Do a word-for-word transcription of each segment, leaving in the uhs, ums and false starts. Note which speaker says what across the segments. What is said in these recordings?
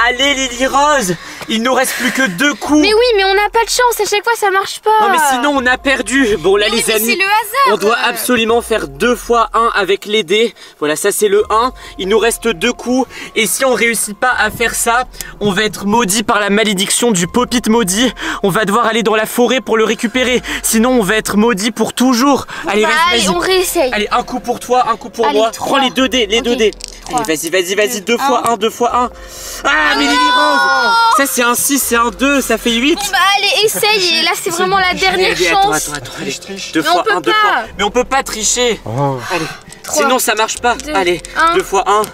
Speaker 1: Allez Lily Rose, il nous reste plus que deux coups.
Speaker 2: Mais oui, mais on n'a pas de chance, à chaque fois ça marche pas.
Speaker 1: Non mais sinon on a perdu. Bon là
Speaker 2: mais
Speaker 1: les
Speaker 2: mais
Speaker 1: amis,
Speaker 2: c'est le hasard.
Speaker 1: on doit absolument faire deux fois un avec les dés. Voilà, ça c'est le un. Il nous reste deux coups. Et si on réussit pas à faire ça, on va être maudit par la malédiction du Pop-It maudit. On va devoir aller dans la forêt pour le récupérer. Sinon on va être maudit pour toujours. Allez,
Speaker 2: bah,
Speaker 1: vas-y,
Speaker 2: allez,
Speaker 1: vas-y.
Speaker 2: on réessaye.
Speaker 1: Allez, un coup pour toi, un coup pour
Speaker 2: Allez,
Speaker 1: moi.
Speaker 2: trois.
Speaker 1: Prends les deux dés, les
Speaker 2: Ok.
Speaker 1: deux dés.
Speaker 2: Trois.
Speaker 1: Allez, vas-y, vas-y, vas-y, deux
Speaker 2: Un.
Speaker 1: fois un, deux fois un. Ah, mais Lily Rose, ça c'est un six, c'est un deux, ça fait huit.
Speaker 2: Bon bah allez, essaye. Et là c'est vraiment la dernière
Speaker 1: Allez, attends,
Speaker 2: chance.
Speaker 1: attends, attends, allez. Deux
Speaker 2: Mais on
Speaker 1: fois
Speaker 2: peut
Speaker 1: un, deux
Speaker 2: pas.
Speaker 1: fois. Mais on peut pas tricher.
Speaker 3: Oh.
Speaker 1: Allez,
Speaker 2: Trois,
Speaker 1: sinon ça marche pas.
Speaker 2: deux,
Speaker 1: Allez,
Speaker 2: un.
Speaker 1: deux fois un.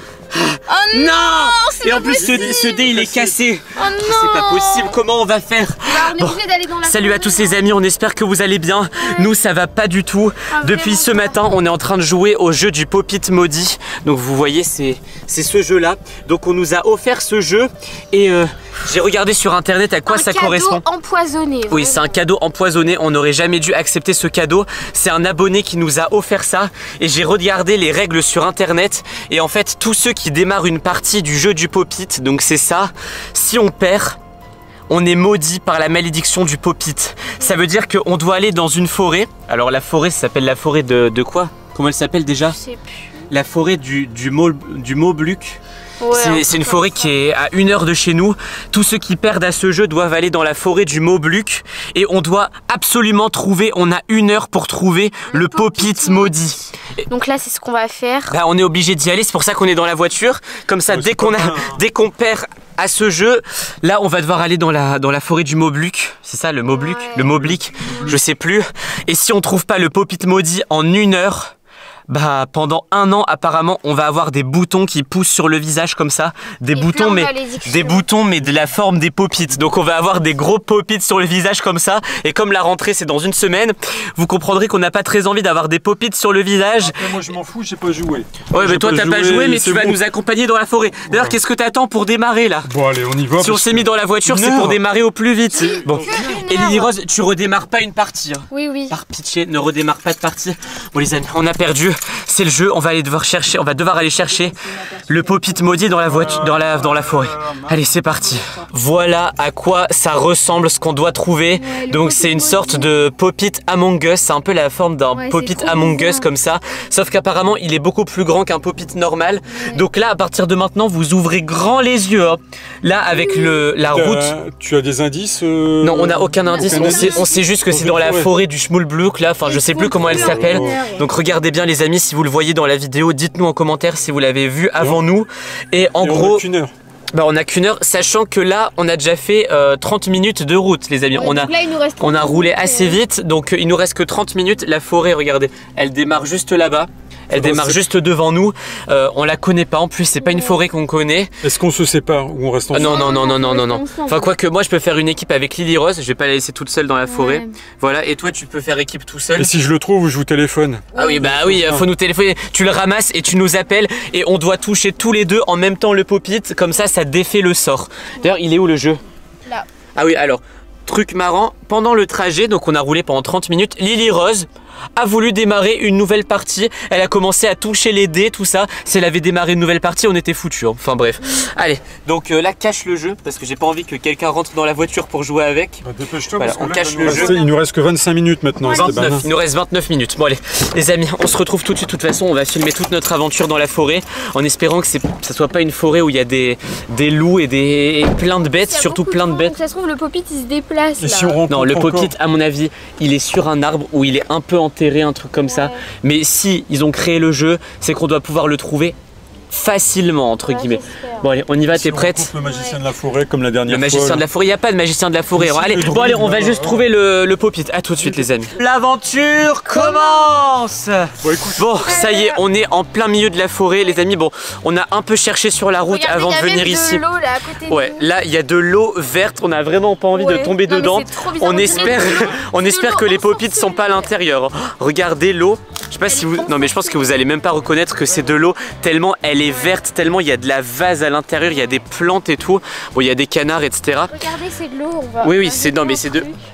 Speaker 2: Oh non,
Speaker 1: Non.
Speaker 2: c'est
Speaker 1: Et
Speaker 2: pas
Speaker 1: en plus ce,
Speaker 2: possible.
Speaker 1: ce dé il est cassé.
Speaker 2: Oh non.
Speaker 1: C'est pas possible, comment on va faire?
Speaker 2: Bah, on est
Speaker 1: Bon.
Speaker 2: obligé d'aller dans la
Speaker 1: Salut à
Speaker 2: forêt.
Speaker 1: tous les amis, on espère que vous allez bien. Nous ça va pas du tout.
Speaker 2: Ah,
Speaker 1: Depuis
Speaker 2: vraiment
Speaker 1: ce matin on est en train de jouer au jeu du Pop-It maudit. Donc vous voyez c'est ce jeu là. Donc on nous a offert ce jeu. Et euh, j'ai regardé sur internet à quoi
Speaker 2: un
Speaker 1: ça
Speaker 2: cadeau
Speaker 1: correspond.
Speaker 2: empoisonné.
Speaker 1: Oui,
Speaker 2: vraiment.
Speaker 1: c'est un cadeau empoisonné, on n'aurait jamais dû accepter ce cadeau. C'est un abonné qui nous a offert ça. Et j'ai regardé les règles sur internet. Et en fait tous ceux qui démarrent une partie du jeu du Pop-It, donc c'est ça, si on perd, on est maudit par la malédiction du Pop-It. Ça veut dire qu'on doit aller dans une forêt. Alors la forêt, ça s'appelle la forêt de, de quoi? Comment elle s'appelle déjà?
Speaker 2: Je sais plus.
Speaker 1: La forêt du, du, Mau, du Maubluc.
Speaker 2: Ouais, un
Speaker 1: C'est une
Speaker 2: truc
Speaker 1: forêt
Speaker 2: comme ça.
Speaker 1: qui est à une heure de chez nous. Tous ceux qui perdent à ce jeu doivent aller dans la forêt du Maubluc. Et on doit absolument trouver, on a une heure pour trouver le, le Pop-It maudit.
Speaker 2: Donc là c'est ce qu'on va faire.
Speaker 1: Bah, on est obligé d'y aller, c'est pour ça qu'on est dans la voiture. Comme ça,
Speaker 3: Ouais,
Speaker 1: dès
Speaker 3: c'est
Speaker 1: qu'on
Speaker 3: pas
Speaker 1: a,
Speaker 3: mal, hein.
Speaker 1: dès qu'on perd à ce jeu, là on va devoir aller dans la, dans la forêt du Maubluc. C'est ça le Maubluc?
Speaker 2: Ouais.
Speaker 1: Le Maublic, je sais plus. Et si on trouve pas le Pop-It maudit en une heure, bah pendant un an apparemment on va avoir des boutons qui poussent sur le visage comme ça. Des
Speaker 2: Et
Speaker 1: boutons
Speaker 2: plein de
Speaker 1: mais
Speaker 2: malédictions.
Speaker 1: des boutons mais de la forme des Pop-It. Donc on va avoir des gros Pop-It sur le visage comme ça. Et comme la rentrée c'est dans une semaine, vous comprendrez qu'on n'a pas très envie d'avoir des Pop-It sur le visage.
Speaker 3: Après, moi je m'en fous, j'ai pas joué.
Speaker 1: Ouais, mais
Speaker 3: J'ai
Speaker 1: toi t'as pas joué, mais
Speaker 3: c'est
Speaker 1: tu vas
Speaker 3: bon.
Speaker 1: nous accompagner dans la forêt. D'ailleurs,
Speaker 3: Ouais.
Speaker 1: qu'est-ce que t'attends pour démarrer là?
Speaker 3: Bon allez, on y va.
Speaker 1: Si on
Speaker 3: parce
Speaker 1: s'est
Speaker 3: que-
Speaker 1: mis dans la voiture, c'est
Speaker 3: Une
Speaker 1: pour
Speaker 3: heure.
Speaker 1: démarrer au plus vite. Bon.
Speaker 2: Une
Speaker 1: Et
Speaker 2: heure.
Speaker 1: Lily Rose, tu redémarres pas une partie. Hein.
Speaker 2: Oui oui.
Speaker 1: Par pitié, ne redémarre pas de partie. Bon les amis, on a perdu. C'est le jeu. On va aller devoir chercher. On va devoir aller chercher le Pop-It maudit dans la voiture, dans la dans la forêt. Allez, c'est parti. Voilà à quoi ça ressemble ce qu'on doit trouver.
Speaker 2: Ouais, le
Speaker 1: Donc
Speaker 2: Pop-It
Speaker 1: c'est une
Speaker 2: maudit.
Speaker 1: sorte de Pop-It Among Us. C'est un peu la forme d'un
Speaker 2: Ouais, c'est
Speaker 1: Pop-It
Speaker 2: trop
Speaker 1: Among Us
Speaker 2: bizarre.
Speaker 1: comme ça. Sauf qu'apparemment il est beaucoup plus grand qu'un Pop-It normal. Donc là, à partir de maintenant, vous ouvrez grand les yeux. Hein. Là, avec le la
Speaker 3: T'as-
Speaker 1: route.
Speaker 3: Tu as des indices euh,
Speaker 1: Non, on n'a aucun indice.
Speaker 3: aucun
Speaker 1: On sait,
Speaker 3: indice
Speaker 1: on sait juste que
Speaker 3: On
Speaker 1: c'est
Speaker 3: fait
Speaker 1: dans la
Speaker 3: forêt.
Speaker 1: forêt du Schmoulblouk là. Enfin, je sais plus comment elle s'appelle. Donc regardez bien les amis si vous le voyez dans la vidéo. Dites-nous en commentaire si vous l'avez vu avant nous. Et en
Speaker 3: Et on a
Speaker 1: gros,
Speaker 3: qu'une heure.
Speaker 1: bah, on a qu'une heure, sachant que là, on a déjà fait euh, trente minutes de route, les amis.
Speaker 2: Ouais,
Speaker 1: on a
Speaker 2: donc là, il nous reste
Speaker 1: on a
Speaker 2: trente
Speaker 1: roulé
Speaker 2: minutes,
Speaker 1: assez
Speaker 2: euh,
Speaker 1: vite, donc euh, il nous reste que trente minutes. La forêt, regardez, elle démarre juste là-bas. Elle
Speaker 3: va,
Speaker 1: démarre
Speaker 3: c'est-
Speaker 1: juste devant nous. Euh, on la connaît pas en plus, c'est pas une forêt qu'on connaît.
Speaker 3: Est-ce qu'on se sépare ou on reste
Speaker 1: Ah,
Speaker 3: ensemble?
Speaker 1: non, non, non, non, non, non, non.
Speaker 2: Ensemble.
Speaker 1: Enfin, quoique moi, je peux faire une équipe avec Lily Rose. Je vais pas la laisser toute seule dans la forêt.
Speaker 2: Ouais.
Speaker 1: Voilà, et toi, tu peux faire équipe tout seul.
Speaker 3: Et si je le trouve, je vous téléphone.
Speaker 1: Ah oui, bah oui, faut nous téléphoner. Tu le ramasses et tu nous appelles et on doit toucher tous les deux en même temps le Pop-It. Comme ça, ça défait le sort. D'ailleurs, il est où le jeu?
Speaker 2: Là.
Speaker 1: Ah oui, alors, truc marrant, pendant le trajet, donc on a roulé pendant trente minutes, Lily Rose a voulu démarrer une nouvelle partie. Elle a commencé à toucher les dés, tout ça. Si elle avait démarré une nouvelle partie, on était foutus. Enfin bref. Allez, donc euh, là, cache le jeu parce que j'ai pas envie que quelqu'un rentre dans la voiture pour jouer avec.
Speaker 3: Bah, dépêche-toi
Speaker 1: Voilà,
Speaker 3: parce que
Speaker 1: on
Speaker 3: là,
Speaker 1: cache
Speaker 3: il va nous
Speaker 1: le
Speaker 3: rester-
Speaker 1: jeu.
Speaker 3: Il nous reste que vingt-cinq minutes maintenant. Esteban.
Speaker 1: vingt-neuf, il nous reste vingt-neuf minutes. Bon allez, les amis, on se retrouve tout de suite. De toute façon, on va filmer toute notre aventure dans la forêt en espérant que c'est, ça soit pas une forêt où il y a des, des loups et, des, et plein de bêtes,
Speaker 2: Il y a
Speaker 1: surtout
Speaker 2: beaucoup
Speaker 1: plein de
Speaker 2: vent,
Speaker 1: bêtes.
Speaker 2: donc Ça se trouve, le Pop-It il se déplace.
Speaker 3: Et
Speaker 2: là.
Speaker 3: si on rencontre
Speaker 1: Non, le
Speaker 3: encore-
Speaker 1: Pop-It, à mon avis, il est sur un arbre où il est un peu enterré, un truc comme ça.
Speaker 2: Ouais.
Speaker 1: Mais si ils ont créé le jeu, c'est qu'on doit pouvoir le trouver facilement, entre
Speaker 2: Ouais,
Speaker 1: guillemets.
Speaker 2: j'espère.
Speaker 1: Bon allez, on y va,
Speaker 3: Si
Speaker 1: t'es
Speaker 3: on
Speaker 1: prête?
Speaker 3: rencontre le magicien de la forêt comme la dernière
Speaker 1: Le
Speaker 3: fois.
Speaker 1: magicien
Speaker 3: là.
Speaker 1: de la forêt, il n'y a pas de magicien de la forêt.
Speaker 3: Mais si,
Speaker 1: Allez,
Speaker 3: le
Speaker 1: bon allez, on va
Speaker 3: druide,
Speaker 1: juste
Speaker 3: là,
Speaker 1: trouver le, le Pop-It. À tout de suite les amis. L'aventure commence.
Speaker 3: Bon, écoute,
Speaker 1: Bon, ça y est, on est en plein milieu de la forêt les amis. Bon, on a un peu cherché sur la route
Speaker 2: Regardez,
Speaker 1: avant
Speaker 2: il y
Speaker 1: de
Speaker 2: a
Speaker 1: venir
Speaker 2: même
Speaker 1: ici.
Speaker 2: de l'eau là à côté de
Speaker 1: Ouais,
Speaker 2: nous.
Speaker 1: là il y a de l'eau verte, on a vraiment pas envie de
Speaker 2: Ouais.
Speaker 1: tomber
Speaker 2: Non, mais
Speaker 1: dedans.
Speaker 2: c'est trop bizarre,
Speaker 1: On
Speaker 2: on dirait
Speaker 1: espère,
Speaker 2: de l'eau.
Speaker 1: on
Speaker 2: De
Speaker 1: espère
Speaker 2: l'eau
Speaker 1: que les Pop-It sont pas à
Speaker 2: ensorcelée.
Speaker 1: l'intérieur. Regardez l'eau. Je sais pas si vous, non mais je pense que vous allez même pas reconnaître que c'est de l'eau tellement elle est verte, tellement il y a de la vase à l'intérieur, il y a des plantes et tout. Bon, il y a des canards, et cetera.
Speaker 2: Regardez, c'est de l'eau. on va-
Speaker 1: Oui,
Speaker 2: on
Speaker 1: oui,
Speaker 2: va
Speaker 1: c'est-
Speaker 2: jeter
Speaker 1: non, mais
Speaker 2: un
Speaker 1: c'est de-
Speaker 2: truc.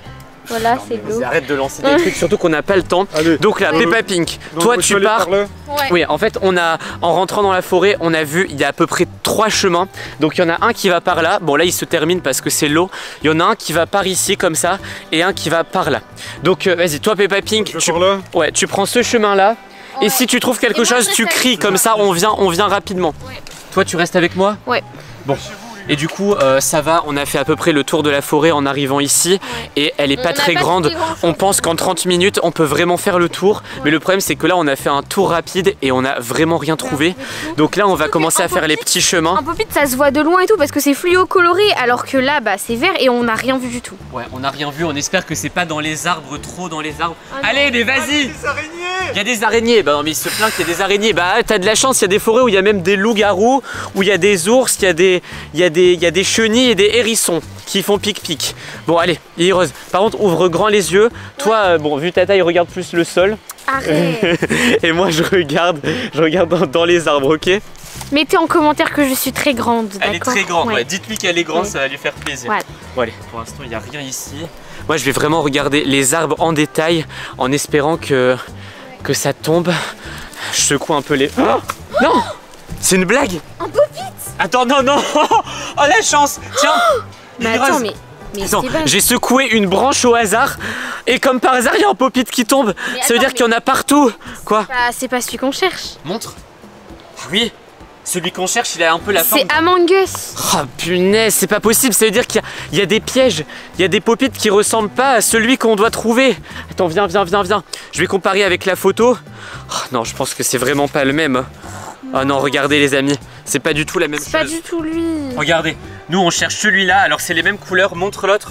Speaker 2: Voilà, c'est l'eau.
Speaker 1: Arrête de lancer des trucs, surtout qu'on n'a pas le temps.
Speaker 3: Allez.
Speaker 1: Donc là,
Speaker 3: Ouais.
Speaker 1: Peppa Pink,
Speaker 3: Donc,
Speaker 1: toi
Speaker 3: moi, je
Speaker 1: tu
Speaker 3: peux aller
Speaker 1: pars.
Speaker 3: par là.
Speaker 2: Ouais.
Speaker 1: Oui, en fait, on a, en rentrant dans la forêt, on a vu, il y a à peu près trois chemins. Donc il y en a un qui va par là. Bon, là, il se termine parce que c'est l'eau. Il y en a un qui va par ici, comme ça, et un qui va par là. Donc, euh, vas-y, toi, Peppa Pink,
Speaker 3: Je vais
Speaker 1: tu,
Speaker 3: par là.
Speaker 1: ouais, tu prends ce chemin-là. Et
Speaker 2: Ouais.
Speaker 1: si tu trouves quelque
Speaker 2: Et moi,
Speaker 1: chose,
Speaker 2: je
Speaker 1: tu
Speaker 2: reste
Speaker 1: cries,
Speaker 2: avec
Speaker 1: comme
Speaker 2: toi.
Speaker 1: ça, on vient, on vient rapidement.
Speaker 2: Ouais.
Speaker 1: Toi, tu restes avec moi?
Speaker 2: Ouais.
Speaker 1: Bon. Et du coup, euh, ça va, on a fait à peu près le tour de la forêt en arrivant ici.
Speaker 2: Ouais.
Speaker 1: Et elle est
Speaker 2: On
Speaker 1: pas
Speaker 2: a
Speaker 1: très
Speaker 2: pas
Speaker 1: grande.
Speaker 2: fait grand-chose.
Speaker 1: On pense qu'en trente minutes, on peut vraiment faire le tour. Mais le problème, c'est que là, on a fait un tour rapide et on a vraiment rien trouvé. Donc là, on va
Speaker 2: Surtout
Speaker 1: commencer
Speaker 2: qu'un
Speaker 1: à faire les
Speaker 2: pop-it-
Speaker 1: petits chemins.
Speaker 2: Un pop-it ça se voit de loin et tout parce que c'est fluo coloré alors que là bah c'est vert et on n'a rien vu du tout.
Speaker 1: Ouais, on n'a rien vu. On espère que c'est pas dans les arbres, trop dans les arbres.
Speaker 2: Ah non.
Speaker 1: Allez, mais vas-y!
Speaker 3: Des araignées.
Speaker 1: Il y a des araignées. Bah non, mais il se plaint qu'il y a des araignées. Bah, t'as de la chance, il y a des forêts où il y a même des loups-garous, où il y a des ours, il y a des, il y a des, il y a des chenilles et des hérissons qui font pic-pic. Bon, allez, Rose. Par contre, ouvre grand les yeux. Toi, euh, bon, vu ta taille, regarde plus le sol.
Speaker 2: Arrête.
Speaker 1: Et moi, je regarde, je regarde dans, dans les arbres, ok?
Speaker 2: Mettez en commentaire que je suis très grande.
Speaker 1: Elle est
Speaker 2: d'accord
Speaker 1: très grande, ouais.
Speaker 2: Ouais.
Speaker 1: Dites-lui qu'elle est grande,
Speaker 2: Ouais.
Speaker 1: ça va lui faire plaisir.
Speaker 2: Ouais.
Speaker 1: Bon, allez, pour l'instant, il n'y a rien ici. Moi, je vais vraiment regarder les arbres en détail en espérant que, que ça tombe. Je secoue un peu les. Oh non! C'est une blague!
Speaker 2: Un pop-it.
Speaker 1: Attends, non, non! Oh, la chance! Tiens!
Speaker 2: Mais
Speaker 1: Lily
Speaker 2: attends
Speaker 1: Rose.
Speaker 2: mais mais
Speaker 1: Attends,
Speaker 2: c'est pas.
Speaker 1: j'ai secoué une branche au hasard et comme par hasard, il y a un pop-it qui tombe.
Speaker 2: Mais
Speaker 1: Ça veut
Speaker 2: attends,
Speaker 1: dire qu'il y en a partout. Quoi?
Speaker 2: Bah, c'est pas celui qu'on cherche.
Speaker 1: Montre. Ah oui, celui qu'on cherche, il a un peu la forme.
Speaker 2: C'est Among Us.
Speaker 1: Oh punaise, c'est pas possible, ça veut dire qu'il y a- il y, a des pièges, il y a des pop-it qui ressemblent pas à celui qu'on doit trouver. Attends, viens, viens, viens, viens. Je vais comparer avec la photo. Oh non, je pense que c'est vraiment pas le même. Oh non, regardez les amis, c'est pas du tout la même
Speaker 2: C'est pas
Speaker 1: chose.
Speaker 2: du tout lui.
Speaker 1: Regardez, nous on cherche celui-là, alors c'est les mêmes couleurs, montre l'autre.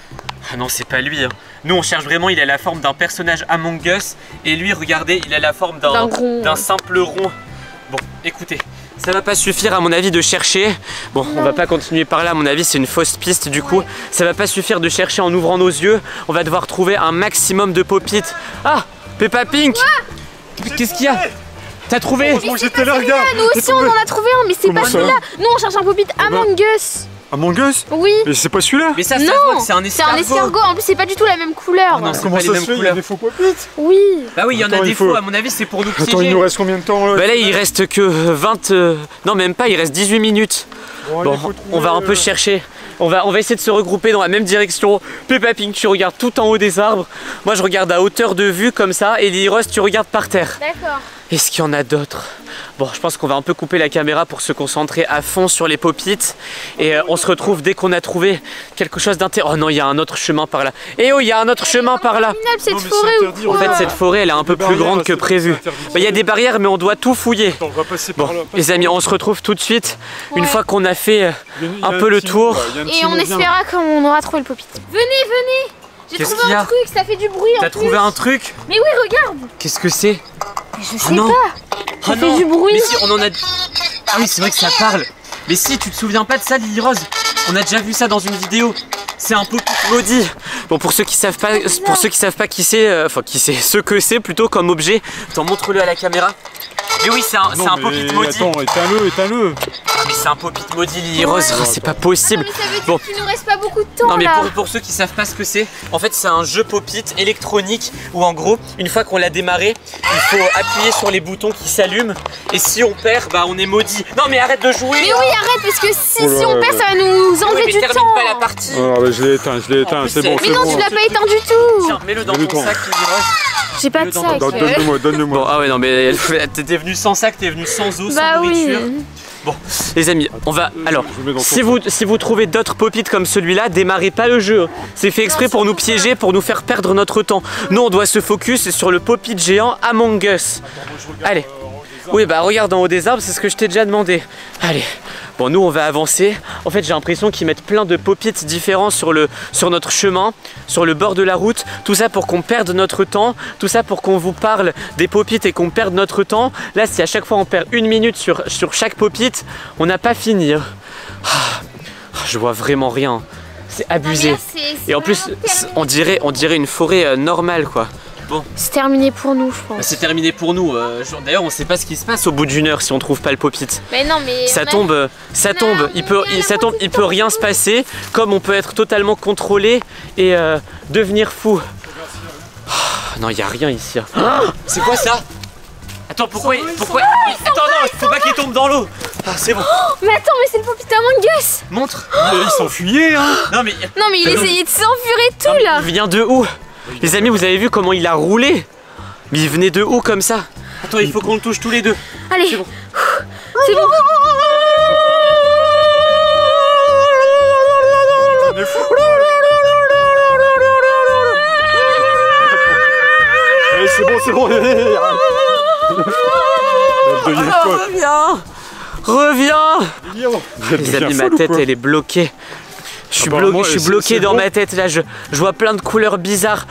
Speaker 1: Ah non, c'est pas lui. hein. Nous on cherche vraiment, il a la forme d'un personnage Among Us. Et lui, regardez, il a la forme d'un
Speaker 2: D'un rond.
Speaker 1: d'un simple rond. Bon, écoutez, ça va pas suffire à mon avis de chercher. Bon, on va pas continuer par là, à mon avis c'est une fausse piste du coup. Ça va pas suffire de chercher en ouvrant nos yeux. On va devoir trouver un maximum de pop-it. Ah, Peppa Pink. Qu'est-ce qu'il y a? T'as trouvé?
Speaker 3: Heureusement que j'étais là, regarde.
Speaker 2: Ah, nous aussi on en a trouvé un mais c'est
Speaker 3: Comment
Speaker 2: pas
Speaker 3: ça
Speaker 2: celui-là. Nous on cherche un pop-it Among Us.
Speaker 3: Among Us.
Speaker 2: Oui.
Speaker 3: Mais c'est pas celui-là.
Speaker 1: Mais ça, ça se voit
Speaker 2: Non,
Speaker 1: que c'est un
Speaker 2: c'est
Speaker 1: escargot.
Speaker 2: un escargot. En plus c'est pas du tout la même couleur.
Speaker 1: Oh non, c'est
Speaker 3: Comment
Speaker 1: pas les
Speaker 3: ça
Speaker 1: mêmes
Speaker 3: se fait? Il y a
Speaker 1: couleurs.
Speaker 3: des faux pop-it.
Speaker 2: Oui.
Speaker 1: Bah oui, il y en
Speaker 3: Attends,
Speaker 1: a
Speaker 3: il
Speaker 1: des
Speaker 3: faut-
Speaker 1: faux, à mon avis c'est pour nous piéger.
Speaker 3: Attends, il nous reste combien de temps là?
Speaker 1: Bah là il reste que vingt... euh, Non même pas, il reste dix-huit minutes.
Speaker 3: Bon, allez,
Speaker 1: Bon,
Speaker 3: faut
Speaker 1: on va un
Speaker 3: trouver,
Speaker 1: peu
Speaker 3: euh,
Speaker 1: chercher. On va, on va essayer de se regrouper dans la même direction. Peppa Pink, tu regardes tout en haut des arbres. Moi je regarde à hauteur de vue comme ça. Et Lily Rose, tu regardes par terre.
Speaker 2: D'accord.
Speaker 1: Est-ce qu'il y en a d'autres? Bon, je pense qu'on va un peu couper la caméra pour se concentrer à fond sur les pop-it. Et euh, on se retrouve dès qu'on a trouvé quelque chose d'intéressant. Oh non, il y a un autre chemin par là. Eh oh, il y a un autre chemin par là.
Speaker 2: Minable cette
Speaker 3: Non, mais
Speaker 2: forêt
Speaker 3: c'est
Speaker 2: ou
Speaker 3: interdit,
Speaker 1: En
Speaker 2: quoi?
Speaker 1: fait, cette forêt, elle est un peu
Speaker 3: Des
Speaker 1: plus
Speaker 3: barrières,
Speaker 1: grande que
Speaker 3: c'est-
Speaker 1: prévu.
Speaker 3: c'est interdit.
Speaker 1: Bah, il y a des barrières, mais on doit tout fouiller.
Speaker 3: Attends, on va passer
Speaker 1: Bon,
Speaker 3: par là.
Speaker 1: les amis, on se retrouve tout de suite. Une
Speaker 2: Ouais.
Speaker 1: fois qu'on a fait euh,
Speaker 3: Il y a- il y a
Speaker 1: un peu le
Speaker 3: petit
Speaker 1: tour.
Speaker 3: mot, là, il y a un petit
Speaker 2: Et on
Speaker 3: mot bien.
Speaker 2: espéra qu'on aura trouvé le pop-it. Venez, venez. J'ai
Speaker 1: Qu'est-ce
Speaker 2: trouvé
Speaker 1: qu'il y
Speaker 2: un
Speaker 1: a
Speaker 2: truc, ça fait du bruit en
Speaker 1: T'as
Speaker 2: plus.
Speaker 1: trouvé un truc?
Speaker 2: Mais oui, regarde.
Speaker 1: Qu'est-ce que c'est?
Speaker 2: Mais je
Speaker 1: Ah
Speaker 2: sais
Speaker 1: non.
Speaker 2: pas.
Speaker 1: Ah
Speaker 2: fait
Speaker 1: non.
Speaker 2: du bruit.
Speaker 1: Mais si, on en a. Ah oui, c'est vrai que ça parle. Mais si, tu te souviens pas de ça, Lily Rose? On a déjà vu ça dans une vidéo. C'est un pop-it maudit. Bon, pour ceux qui savent pas, pour ceux qui savent pas qui c'est, euh, enfin qui c'est, ce que c'est plutôt comme objet, t'en montre-le à la caméra. Mais oui, c'est un, c'est
Speaker 3: Non,
Speaker 1: un
Speaker 3: mais
Speaker 1: pop-it maudit.
Speaker 3: Attends, éteins-le, éteins-le.
Speaker 1: Ah, mais c'est un pop-it maudit, Lily Rose.
Speaker 2: Ouais.
Speaker 1: Oh, c'est pas possible.
Speaker 2: Ah non, mais ça veut dire
Speaker 1: Bon.
Speaker 2: qu'il nous reste pas beaucoup de temps
Speaker 1: Non mais
Speaker 2: là.
Speaker 1: pour, pour ceux qui savent pas ce que c'est, en fait c'est un jeu pop-it électronique où en gros une fois qu'on l'a démarré, il faut appuyer sur les boutons qui s'allument et si on perd, bah on est maudit. Non mais arrête de jouer.
Speaker 2: Mais oui, arrête parce que si,
Speaker 3: Oh là
Speaker 2: si on
Speaker 3: là
Speaker 2: perd,
Speaker 3: là.
Speaker 2: ça va nous
Speaker 1: Oui,
Speaker 2: enlever
Speaker 1: mais
Speaker 2: du
Speaker 1: termine
Speaker 2: temps.
Speaker 1: pas la partie.
Speaker 3: Ah, bah, je l'ai éteint, je l'ai éteint,
Speaker 1: plus,
Speaker 3: c'est
Speaker 1: c'est-
Speaker 3: bon,
Speaker 2: Mais
Speaker 3: c'est
Speaker 2: non,
Speaker 3: bon.
Speaker 2: tu l'as pas éteint du tout.
Speaker 1: Tiens, mets-le dans
Speaker 3: Mets-le
Speaker 1: ton
Speaker 3: dans-
Speaker 1: sac, Lily Rose.
Speaker 2: J'ai pas de
Speaker 1: Dans-
Speaker 2: sac.
Speaker 3: Donne- Donne-le-moi, donne-le-moi.
Speaker 1: Bon ah ouais non mais t'étais venu sans sac, t'es venu sans eau,
Speaker 2: Bah
Speaker 1: sans
Speaker 2: oui.
Speaker 1: nourriture. Bon, les amis, on va. Alors,
Speaker 3: je le mets dans ton
Speaker 1: si vous, si vous trouvez d'autres pop-it comme celui-là, démarrez pas le jeu. C'est fait exprès pour nous piéger, pour nous faire perdre notre temps. Nous, on doit se focus sur le pop-it géant Among Us. Allez. Oui, bah regarde en haut des arbres, c'est ce que je t'ai déjà demandé. Allez. Bon, nous, on va avancer. En fait, j'ai l'impression qu'ils mettent plein de pop-it différents sur, le, sur notre chemin, sur le bord de la route. Tout ça pour qu'on perde notre temps. Tout ça pour qu'on vous parle des pop-it et qu'on perde notre temps. Là, si à chaque fois on perd une minute sur, sur chaque pop-it, on n'a pas fini. hein. Ah, je vois vraiment rien. C'est abusé. Et en plus, on dirait, on dirait une forêt euh, normale, quoi. Bon.
Speaker 2: C'est terminé pour nous, je pense.
Speaker 1: Bah, c'est terminé pour nous. Euh, D'ailleurs, on sait pas ce qui se passe au bout d'une heure si on trouve pas le pop-it.
Speaker 2: Mais non, mais.
Speaker 1: Ça
Speaker 2: on a-
Speaker 1: tombe, euh, ça
Speaker 2: on a-
Speaker 1: tombe. Il peut,
Speaker 2: on a
Speaker 1: il,
Speaker 2: la
Speaker 1: ça tombe. Il peut
Speaker 2: moitié
Speaker 1: rien se passer. Comme on peut être totalement contrôlé et euh, devenir fou. Oh, non, il y a rien ici. Oh, c'est quoi ça? Attends, pourquoi, il- pourquoi il- Attends, non, faut pas qu'il tombe dans l'eau. Ah, c'est bon.
Speaker 2: Oh, mais attends, mais c'est le Pop-it Among Us.
Speaker 1: Montre.
Speaker 3: Il s'enfuyait, hein.
Speaker 1: Non mais.
Speaker 2: Non, mais il
Speaker 1: Mais non.
Speaker 2: essayait de s'enfuir et tout là.
Speaker 1: Il vient de où? Les amis, vous avez vu comment il a roulé? Mais il venait de où comme ça? Attends, il faut qu'on le touche tous les deux.
Speaker 2: Allez,
Speaker 1: C'est bon.
Speaker 2: c'est bon.
Speaker 3: Allez, c'est bon, c'est bon. Elle devient
Speaker 1: Oh,
Speaker 3: folle.
Speaker 1: reviens. Reviens.
Speaker 3: Elle
Speaker 1: Les
Speaker 3: devient
Speaker 1: amis, ma
Speaker 3: folle ou
Speaker 1: tête
Speaker 3: quoi?
Speaker 1: elle est bloquée. Je suis,
Speaker 3: Ah bah,
Speaker 1: blo-
Speaker 3: moi,
Speaker 1: je suis
Speaker 3: c'est-
Speaker 1: bloqué
Speaker 3: c'est
Speaker 1: dans
Speaker 3: bon.
Speaker 1: ma tête là, je, je vois plein de couleurs bizarres.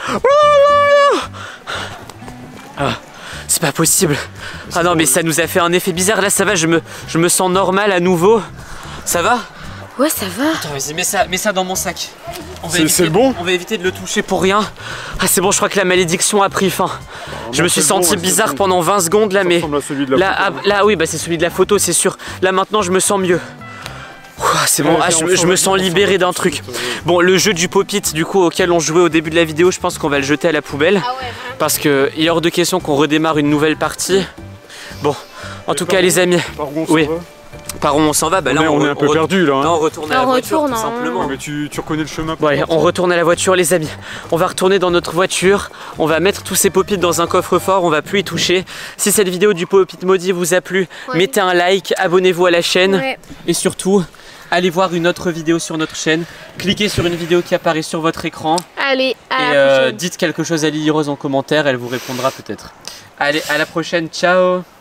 Speaker 1: Ah, c'est pas possible. Ah non mais ça nous a fait un effet bizarre. Là ça va, je me, je me sens normal à nouveau. Ça va?
Speaker 2: Ouais, ça va.
Speaker 1: Attends, vas-y, mets ça, mets ça dans mon sac. On va
Speaker 3: C'est-
Speaker 1: éviter-
Speaker 3: c'est bon?
Speaker 1: On va éviter de le toucher pour rien. Ah c'est bon, je crois que la malédiction a pris fin. Je me suis
Speaker 3: c'est bon,
Speaker 1: senti
Speaker 3: ouais, c'est
Speaker 1: bizarre
Speaker 3: bon.
Speaker 1: pendant vingt secondes là,
Speaker 3: Ça
Speaker 1: mais
Speaker 3: ressemble à celui de la
Speaker 1: là,
Speaker 3: photo.
Speaker 1: ah, là oui, bah c'est celui de la photo, c'est sûr. Là maintenant, je me sens mieux. Ouah, c'est bon,
Speaker 3: Ouais,
Speaker 1: ah,
Speaker 3: viens,
Speaker 1: je,
Speaker 3: on
Speaker 1: me-
Speaker 3: s'en
Speaker 1: je
Speaker 3: va,
Speaker 1: me sens
Speaker 3: on s'en
Speaker 1: libéré
Speaker 3: va
Speaker 1: d'un
Speaker 3: tout de
Speaker 1: truc.
Speaker 3: suite, ouais.
Speaker 1: Bon, le jeu du pop-it du coup auquel on jouait au début de la vidéo, je pense qu'on va le jeter à la poubelle.
Speaker 2: Ah ouais,
Speaker 1: Parce qu'il est hors de question qu'on redémarre une nouvelle partie. Bon, en tout cas les amis,
Speaker 3: Par contre,
Speaker 1: Oui.
Speaker 3: ça va.
Speaker 1: par où on s'en va? Bah
Speaker 3: On
Speaker 1: là
Speaker 3: est- on est un peu
Speaker 1: re-
Speaker 3: perdu là. hein.
Speaker 1: Non, on retourne à la
Speaker 2: On
Speaker 1: voiture
Speaker 2: retourne,
Speaker 1: tout
Speaker 2: hein.
Speaker 1: simplement.
Speaker 3: Ouais, mais tu, tu reconnais le chemin.
Speaker 1: Ouais, on retourne à la voiture les amis. On va retourner dans notre voiture, on va mettre tous ces pop-it dans un coffre-fort, on va plus y toucher. Si cette vidéo du pop-it maudit vous a plu,
Speaker 2: Ouais.
Speaker 1: mettez un like, abonnez-vous à la chaîne
Speaker 2: Ouais.
Speaker 1: et surtout, allez voir une autre vidéo sur notre chaîne. Cliquez sur une vidéo qui apparaît sur votre écran
Speaker 2: Allez, à
Speaker 1: et
Speaker 2: la
Speaker 1: euh,
Speaker 2: prochaine.
Speaker 1: dites quelque chose à Lily Rose en commentaire, elle vous répondra peut-être. Allez, à la prochaine, ciao!